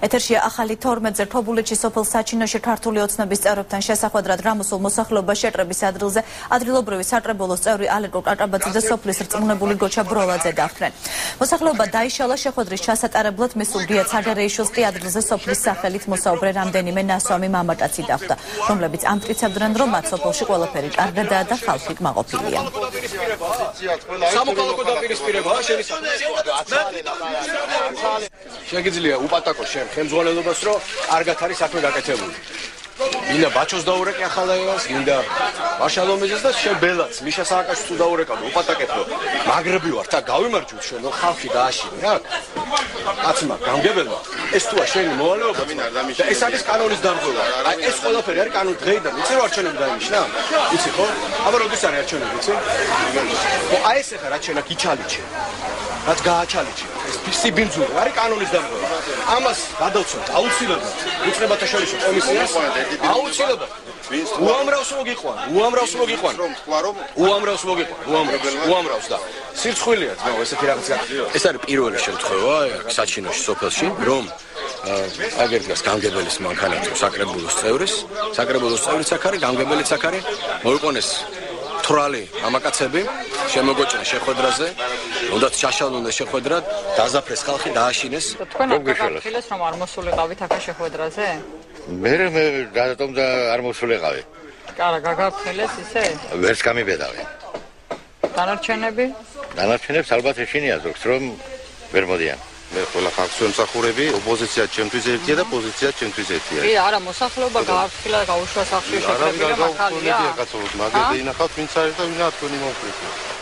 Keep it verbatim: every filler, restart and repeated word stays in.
ეთერშია ახალი თორმეტზე რთობულეთში სოფელ საჩინოში ქართული ოცნების წევრებთან შესახვედრად გამოსულ მოსახლეობას შეტრების ადგილზე ადგილობრივი საკრებულოს წევრი ალეკო კაკაბაძე და სოფლის რწმუნებული გოჩა ბროლაძე დახვდნენ. მოსახლეობა დაიშალა შეხვედრის ჩასატარებლად მისულ რია ცაგარეიშვილს კი ადგილზე სოფლის სახელით მოსაუბრე რამდენიმე ნასვამი მამაკაცი დახვდა, რომლებიც ამტკიცებდნენ, რომ მათ სოფელში ყველაფერი კარგადაა და ხალხი კმაყოფილია. სამოქალაქო დაპირისპირებაა შეგიძლია უპატაკო შენ ხელმძღვანელობას, რომ კარგად არის საქმე გაკეთებული. გინდა ბაჩოს დაურეკე ახალაევას, გინდა მაშალომეძეს და შენ ბელაც მიშა სააკაშვილს თუ დაურეკავ და უპატაკეთ, რომ მაგრები ვარ და გავიმარჯვოთ შენ, რომ ხალხი დააშინე რა. კაცმა გამგებელმა ეს თუა შენი მოვალეობა და ეს არის კანონის დარღვევა. აი ეს ყველაფერი არის კანონის დღეიდან. იცი რომ არჩევნები დაინიშნა? იცი ხო? აბა როდის არის არჩევნები, იცი? ხო, აი ეს ახლა რა ჩენა გიჩალიჩე. რაც გააჩალიჩე. ეს სიბინძური არის კანონის დარღვევა. ამას გადავცემთ აუცილებლად უწყებათა შორისო კომისიას. აუცილებლად. უამრავს მოგიყვან, უამრავს მოგიყვან. უამრავს მოგიყვან, უამრავს, უამრავს და სირცხვილია ძმაო ესეთი რაღაც. ეს არის პირველი შემთხვევა საჩინოში სოფელში, რომ აგერ დგას გამგებელის მანქანათო საკრებულოს წევრის, საკრებულოს წევრიც აქ არის, გამგებელიც აქ არის, მოიყვანეს თვრალი მამაკაცები, შემოგოჭრეს შეხვედრაზე, უნდათ ჩაშალონ შეხვედრა, დაზაფრეს ხალხი, დააშინეს. თქვენ გაგახილეს რომ არ მოსულიყავით აქ შეხვედრაზე? მე მე გადატომ და არ მოსულიყავი. კარა გაგახილეს ისე? ვერც გამიბედავი. დანარჩენები? დანარჩენებს ალბათ ეშინია ზოგს რომ ვერ მოდიან. მე ყველა ხალხს ვემსახურები, ოპოზიცია ჩემთვის ერთია და პოზიცია ჩემთვის ერთია. კი, არა, მოსახლეობა გაარჩილა და გაუშვა სახში შეხვედრა მაგალია. არა, გაგახილები აკაცობთ, მაგაზე ინახავთ ვინც არის და ვინა თქვენი მომხრეა.